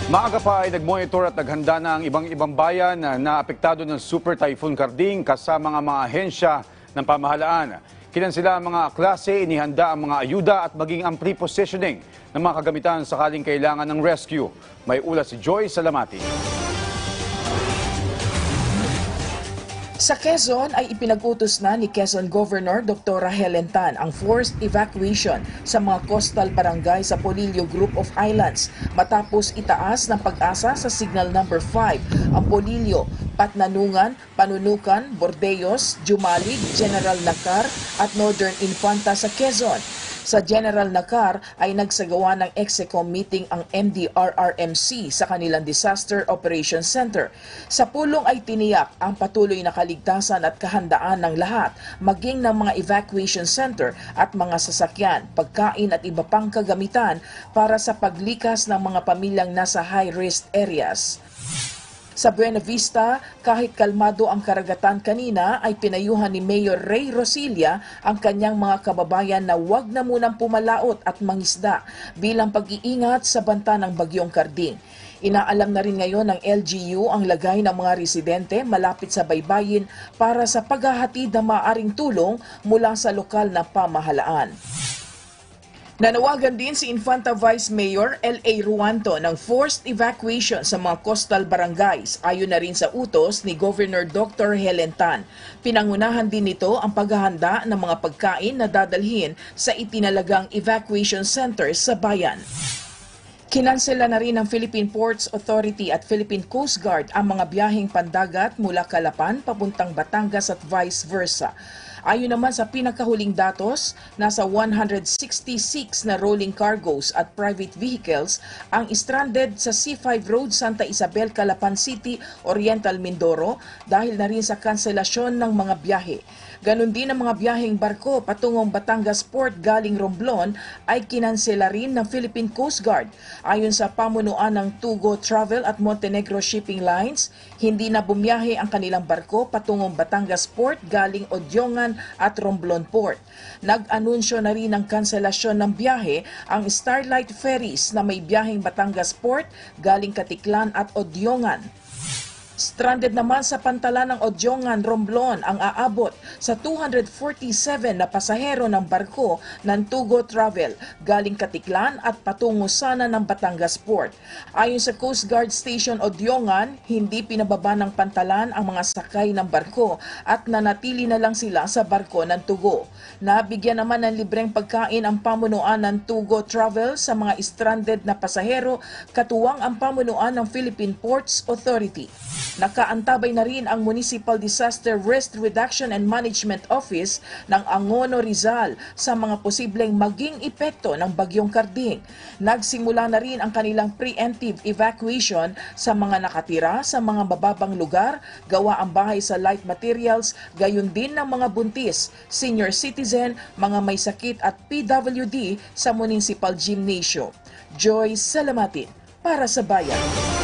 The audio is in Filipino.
Maaga pa ay nagmonitor at naghanda na ang ibang bayan na naapektado ng Super Typhoon Karding kasama ang mga ahensya ng pamahalaan. Kinansila ang mga klase, inihanda ang mga ayuda at maging ang pre-positioning ng mga kagamitan sakaling kailangan ng rescue. May ulat si Joy Salamati. Sa Quezon ay ipinag-utos na ni Quezon Governor Dr. Helen Tan ang forced evacuation sa mga coastal barangay sa Polillo Group of Islands matapos itaas ng pag-asa sa Signal Number 5 ang Polillo, Patnanungan, Panunukan, Bordeos, Jumalig, General Nakar at Northern Infanta sa Quezon. Sa General Nakar ay nagsagawa ng EXECOM meeting ang MDRRMC sa kanilang Disaster Operations Center. Sa pulong ay tiniyak ang patuloy na kaligtasan at kahandaan ng lahat, maging ng mga evacuation center at mga sasakyan, pagkain at iba pang kagamitan para sa paglikas ng mga pamilyang nasa high-risk areas. Sa Buena Vista, kahit kalmado ang karagatan kanina, ay pinayuhan ni Mayor Ray Rosilla ang kanyang mga kababayan na huwag na munang pumalaot at mangisda bilang pag-iingat sa banta ng Bagyong Karding. Inaalam na rin ngayon ng LGU ang lagay ng mga residente malapit sa baybayin para sa paghahatid ng maaaring tulong mula sa lokal na pamahalaan. Nanawagan din si Infanta Vice Mayor L.A. Ruanto ng forced evacuation sa mga coastal barangays ayon na rin sa utos ni Governor Dr. Helen Tan. Pinangunahan din nito ang paghahanda ng mga pagkain na dadalhin sa itinalagang evacuation centers sa bayan. Kinansela na rin ng Philippine Ports Authority at Philippine Coast Guard ang mga biyaheng pandagat mula Calapan papuntang Batangas at vice versa. Ayon naman sa pinakahuling datos, nasa 166 na rolling cargoes at private vehicles ang stranded sa C5 Road, Santa Isabel, Calapan City, Oriental Mindoro dahil na rin sa kanselasyon ng mga biyahe. Ganon din ang mga biyaheng barko patungong Batangas Port galing Romblon ay kinansela rin ng Philippine Coast Guard. Ayon sa pamunuan ng Tugo Travel at Montenegro Shipping Lines, hindi na bumiyahe ang kanilang barko patungong Batangas Port galing Odyongan at Romblon Port. Nag-anunsyo na rin ng kanselasyon ng biyahe ang Starlight Ferries na may biyaheng Batangas Port galing Katiklan at Odyongan. Stranded naman sa pantalan ng Odyongan, Romblon ang aabot sa 247 na pasahero ng barko ng Tugo Travel galing Katiklan at patungo sana ng Batangas Port. Ayon sa Coast Guard Station Odyongan, hindi pinababa ng pantalan ang mga sakay ng barko at nanatili na lang sila sa barko ng Tugo. Nabigyan naman ng libreng pagkain ang pamunuan ng Tugo Travel sa mga stranded na pasahero, katuwang ang pamunuan ng Philippine Ports Authority. Nakaantabay na rin ang Municipal Disaster Risk Reduction and Management Office ng Angono, Rizal sa mga posibleng maging epekto ng Bagyong Karding. Nagsimula na rin ang kanilang preemptive evacuation sa mga nakatira sa mga bababang lugar, gawa ang bahay sa light materials, gayon din ng mga buntis, senior citizen, mga may sakit at PWD sa Municipal Gymnasium. Joy Salamatin para sa Bayan.